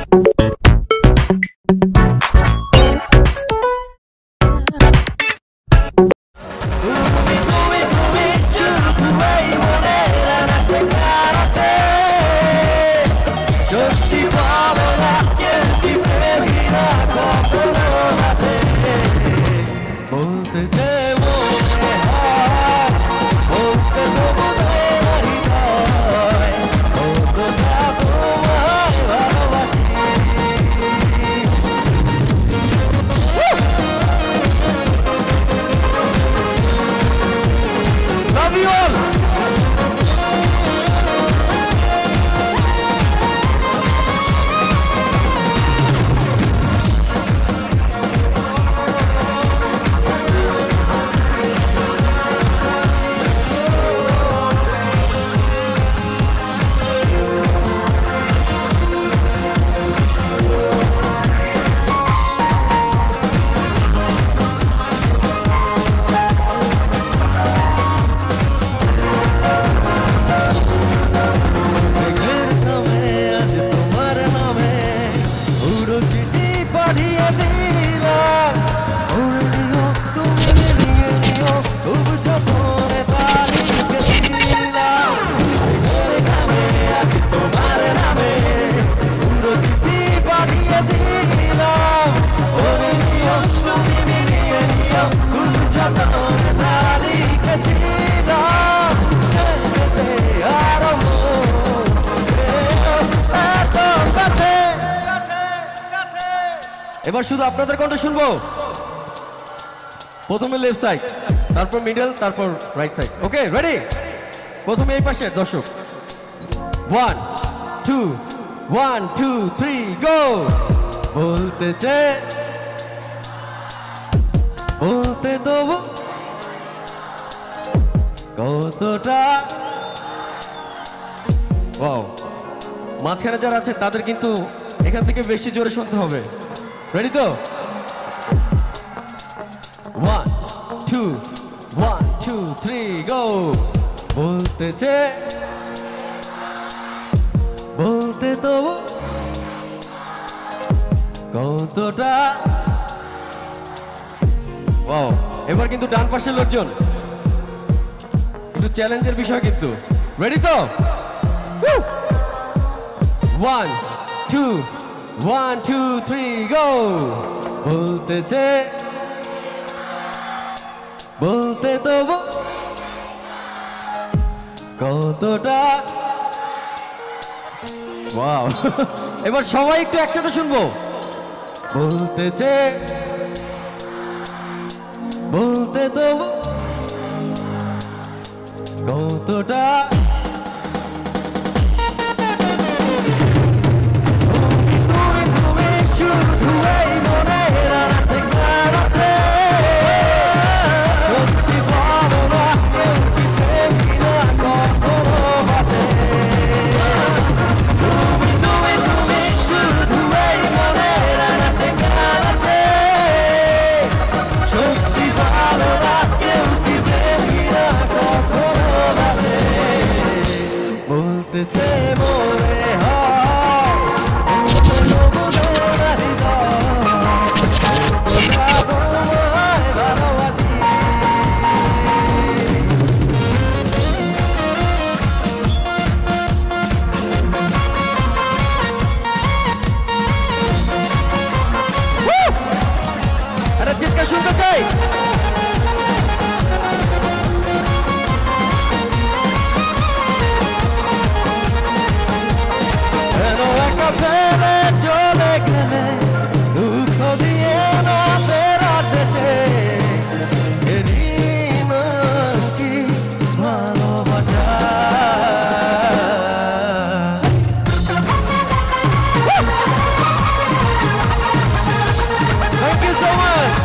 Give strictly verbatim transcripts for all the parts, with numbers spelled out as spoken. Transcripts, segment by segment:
এবার শুধু আপনাদের কণ্ঠ শুনবো। প্রথমে লেফট সাইড, তারপর মিডল, তারপর রাইট সাইড। Okay, ready? প্রথমে এই পাশে দর্শক। One two one two three go. বলতেছে বলতে দেবো কতটা। ওয়াও, মাঝখানে যারা আছে তাদের কিন্তু এখান থেকে বেশি জোরে শুনতে হবে। রেডি তো? One two one two three go. বলতেছে বলতে দেবো কতটা। ওয়াও, এবার কিন্তু ডান পাশের লোকজন একটু চ্যালেঞ্জের বিষয় কিন্তু। রেডি তো? One two one two three go. বলতেছে বলতে দেবো কতটা। ওয়াও, এবার সবাই একটু একসাথে শুনবো। বলতেছে বলতে দেবো কতটা। বলতেছে মনে হয় ভালোবাসি। আরে চিৎকার শুনতে চাই। চলে গেলে দুঃখ দিয়ে না ফেরার দেশে কি ভালোবাসা। Thank you so much.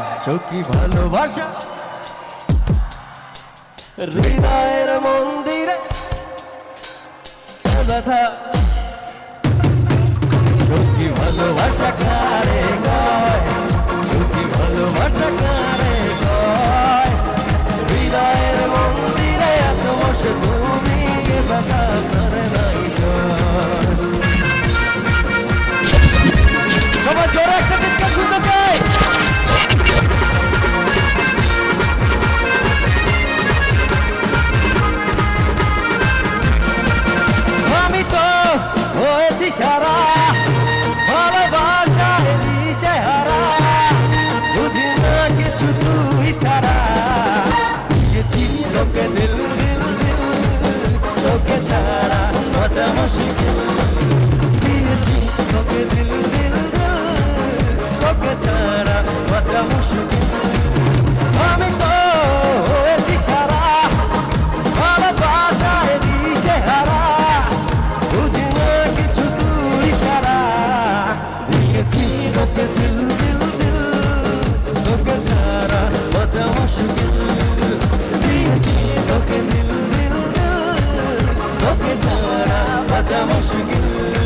সখী ভালোবাসা হৃদয়ের মন্দিরে ব্যথা সখী ভালোবাসা কারে কয় সখী ভালোবাসা কারে কয় হৃদয়ের মন্দিরে এত বসে তুমি ব্যথা করে নাই সবাই জোরে একটা চিৎকার শুনতে চাই আমি তো হয়েছি সারা ভালোবাসায় দিশে হারা বুঝি না কিছু তুই ছাড়া দিয়েছি তোকে দিল দিল দিল তোকে ছাড়া বাঁচা মুশকিল দিয়েছি তোকে দিল দিল দিল তোকে ছাড়া বাঁচা মুশকিল আমি তো হয়েছি সারা ভালোবাসায় দিশে হারা বুঝি না কিছু তুই ছাড়া দিয়েছি তোকে দিল দিল দিল তোকে ছাড়া বাঁচা মুশকিল দিয়েছি তোকে দিল দিল দিল তোকে ছাড়া বাঁচা মুশকিল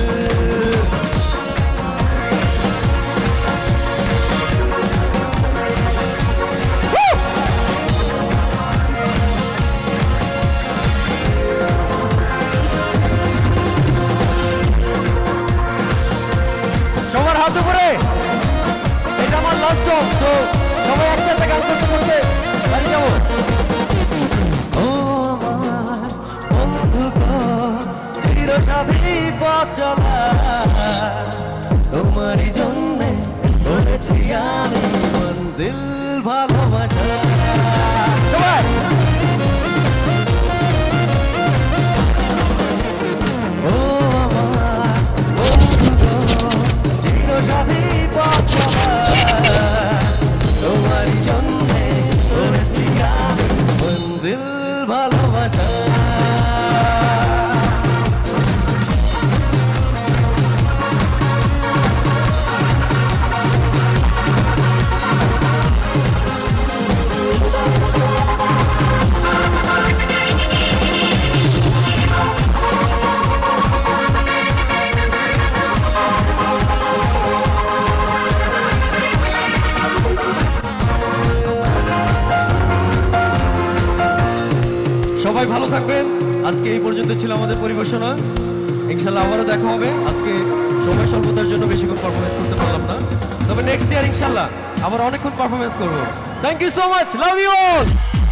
সবার হাত উপরে এটা আমার লাস্ট সং সো সবাই একসাথে গান করতে করতে বাড়ি যাবো ও আমার বন্ধু গো চির সাথী পথ চলা তোমারই জন্যে বলেছি আমি মঞ্জিল ভালোবাসা সবাই ও আমার বন্ধু গো সাথী পথ চলা তোমারই জন্যে বলেছি আমি মঞ্জিল ভালোবাসা সবাই ভালো থাকবেন আজকে এই পর্যন্ত ছিল আমাদের পরিবেশনা ইনশাআল্লাহ আবারও দেখা হবে আজকে সময় স্বল্পতার জন্য বেশিক্ষণ পারফরমেন্স করতে পারলাম না তবে নেক্সট ইয়ার ইনশাআল্লাহ আবার অনেকক্ষণ পারফরমেন্স করব thank you so much love you all